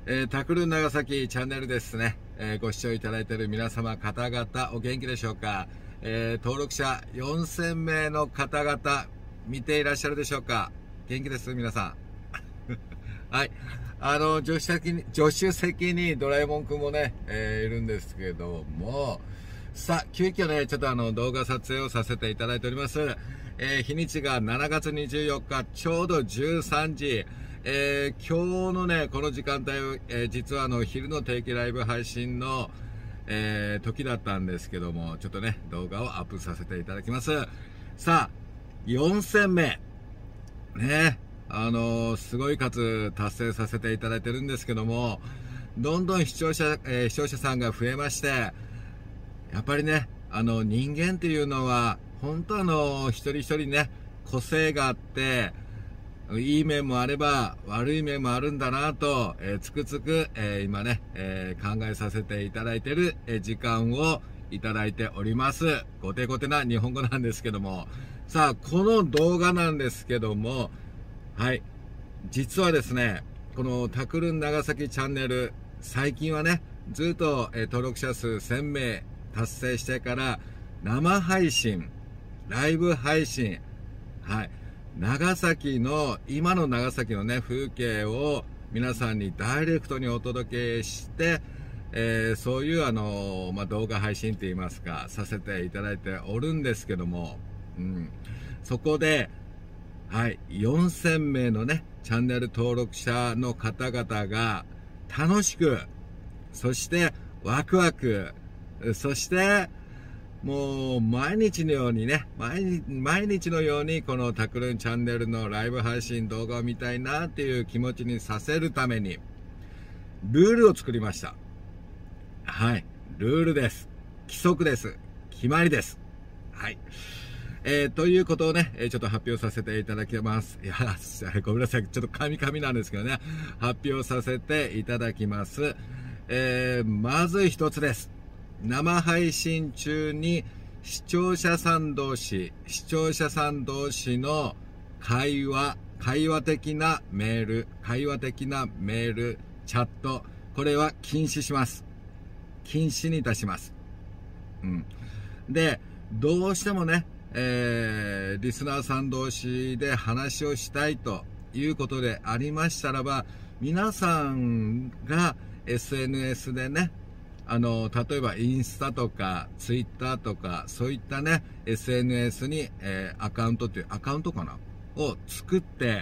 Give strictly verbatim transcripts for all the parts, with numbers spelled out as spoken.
えー、タクル長崎チャンネルですね、えー、ご視聴いただいている皆様方々お元気でしょうか。えー、登録者よんせんめいの方々見ていらっしゃるでしょうか。元気です皆さんはい、あの助手席に助手席にドラえもんくんもね、えー、いるんですけども、さあ急遽ねちょっとあの動画撮影をさせていただいております。えー、日にちがしちがつにじゅうよっかちょうどじゅうさんじ、えー、今日のねこの時間帯、えー、実はあの昼の定期ライブ配信の、えー、時だったんですけども、ちょっとね動画をアップさせていただきます。さあよんせんめいね、あのー、すごい数達成させていただいてるんですけども、どんどん視聴者、えー、視聴者さんが増えまして、やっぱりねあの人間っていうのは本当あの一人一人ね個性があって、いい面もあれば悪い面もあるんだなと、えー、つくづく、えー、今ね、えー、考えさせていただいている、えー、時間をいただいております。ごてごてな日本語なんですけども、さあこの動画なんですけども、はい、実はですねこのタクルン長崎チャンネル、最近はねずっと、えー、登録者数せんめい達成してから生配信、ライブ配信、はい、長崎の今の長崎のね風景を皆さんにダイレクトにお届けして、えー、そういうあの、まあ、動画配信って言いますかさせていただいておるんですけども、うん、そこで、はい、よんせんめいのねチャンネル登録者の方々が楽しく、そしてワクワク、そしてもう毎日のようにね毎日、毎日のようにこのタクルンチャンネルのライブ配信動画を見たいなっていう気持ちにさせるためにルールを作りました。はい、ルールです。規則です。決まりです。はい、えー、ということをねちょっと発表させていただきます。いやごめんなさい、ちょっとカミカミなんですけどね、発表させていただきます。えー、まず一つです。生配信中に視聴者さん同士視聴者さん同士の会話会話的なメール会話的なメールチャット、これは禁止します。禁止にいたします。うん、でどうしてもね、えー、リスナーさん同士で話をしたいということでありましたらば、皆さんが エスエヌエス でね、あの例えばインスタとかツイッターとかそういったね エスエヌエス に、えー、アカウントっていうアカウントかなを作って、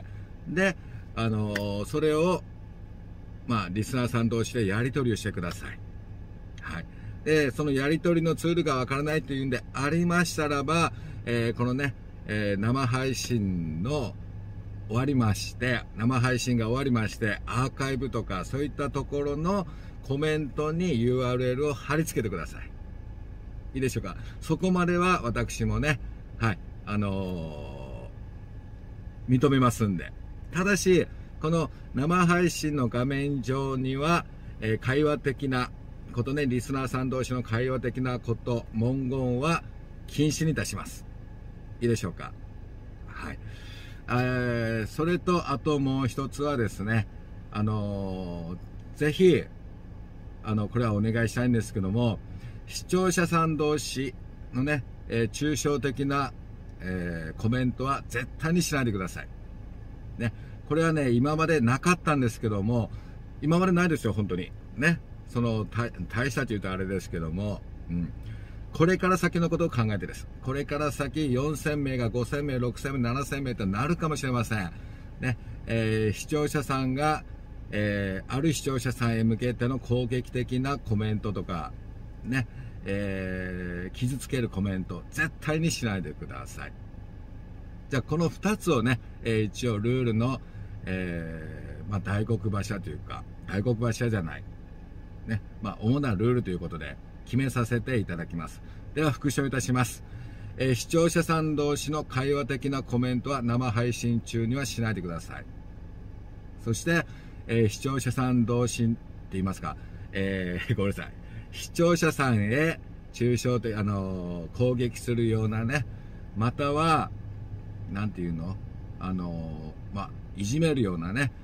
であのそれをまあリスナーさん同士でやり取りをしてください。はい、でそのやり取りのツールがわからないというんでありましたらば、えー、このね、えー、生配信の終わりまして生配信が終わりましてアーカイブとかそういったところのコメントに ユーアールエル を貼り付けてください。いいでしょうか。そこまでは私もね、はい、あのー、認めますんで。ただしこの生配信の画面上には、えー、会話的なことね、リスナーさん同士の会話的なこと、文言は禁止にいたします。いいでしょうか。はい、えー、それとあともう一つはですね、あのー、ぜひあのこれはお願いしたいんですけども、視聴者さん同士のね、えー、抽象的な、えー、コメントは絶対にしないでください。ね、これはね今までなかったんですけども、今までないですよ本当にね。その大したというとあれですけども、うん、これから先のことを考えてです。これから先よんせんめいがごせんめいろくせんめいななせんめいとなるかもしれませんね。えー、視聴者さんがえー、ある視聴者さんへ向けての攻撃的なコメントとかね、えー、傷つけるコメント絶対にしないでください。じゃあこのふたつをね、えー、一応ルールの、えーまあ、大黒柱というか大黒柱じゃないね、まあ、主なルールということで決めさせていただきます。では復唱いたします。えー、視聴者さん同士の会話的なコメントは生配信中にはしないでください。そしてえー、視聴者さん同士って言いますか、えー、ごめんなさい、視聴者さんへ中傷的、あのー、攻撃するようなね、またはなんていうの、あのー、まあいじめるようなね、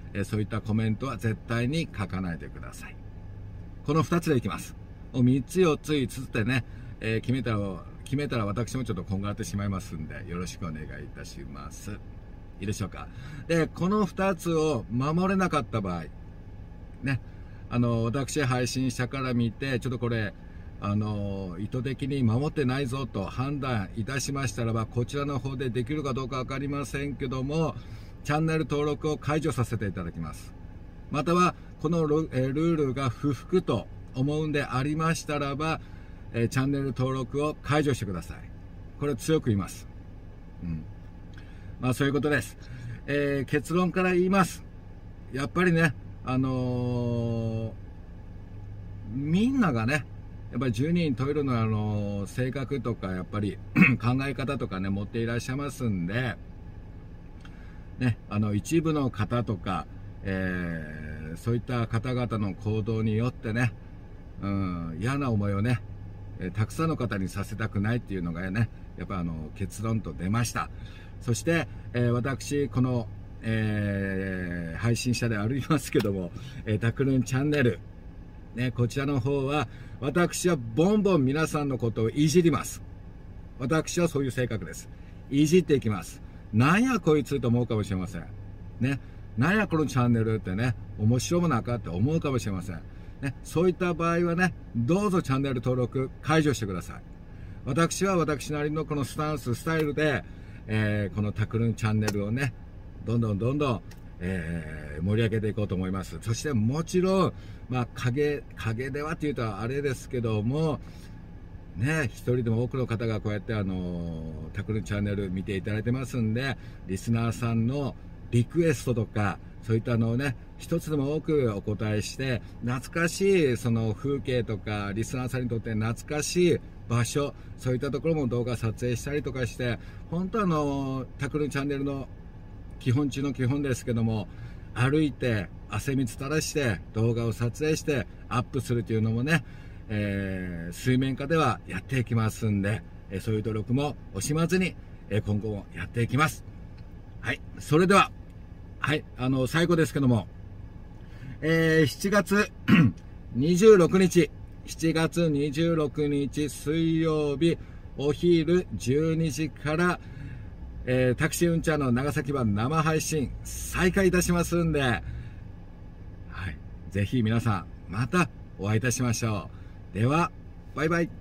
えー、そういったコメントは絶対に書かないでください。このふたつでいきます。みっつよっついつつでね、えー、決めたら決めたら私もちょっとこんがらってしまいますんで、よろしくお願いいたします。いいでしょうか。で、このふたつを守れなかった場合ね、あの私配信者から見てちょっとこれあの意図的に守ってないぞと判断いたしましたらば、こちらの方でできるかどうか分かりませんけども、チャンネル登録を解除させていただきます。またはこのルールが不服と思うんでありましたらば、えー、チャンネル登録を解除してください。これ強く言います。うん。まあそういうことです。えー、結論から言います。やっぱりね、あのー、みんながね、やっぱり十人十色のあのー、性格とかやっぱり考え方とかね持っていらっしゃいますんで、ね、あの一部の方とか、えー、そういった方々の行動によってね、うん、嫌な思いをねたくさんの方にさせたくないっていうのがね、やっぱあの結論と出ました。そして、えー、私この、えー、配信者でありますけども、えー、タクルンチャンネル、ね、こちらの方は私はボンボン皆さんのことをいじります。私はそういう性格です。いじっていきます。なんやこいつと思うかもしれませんね。なんやこのチャンネルってね、面白もなかって思うかもしれませんね。そういった場合はね、どうぞチャンネル登録解除してください。私は私なりのこのスタンススタイルで、えー、このタクルンチャンネルをねどんどんどんどん、えー、盛り上げていこうと思います。そしてもちろん、まあ、影影ではっていうとあれですけどもね、一人でも多くの方がこうやってあのタクルンチャンネル見ていただいてますんで、リスナーさんのリクエストとかそういったのをね一つでも多くお答えして、懐かしいその風景とかリスナーさんにとって懐かしい場所、そういったところも動画撮影したりとかして、本当あのタクルンチャンネルの基本中の基本ですけども、歩いて汗水垂らして動画を撮影してアップするというのもね、えー、水面下ではやっていきますんで、えー、そういう努力も惜しまずに、えー、今後もやっていきます。はい、それでは、はい、あの最後ですけども、えー、しちがつにじゅうろくにちしちがつにじゅうろくにち水曜日お昼じゅうにじから、えー、タクシーうんちゃんの長崎版生配信再開いたしますんで、はい、ぜひ皆さんまたお会いいたしましょう。ではバイバイ。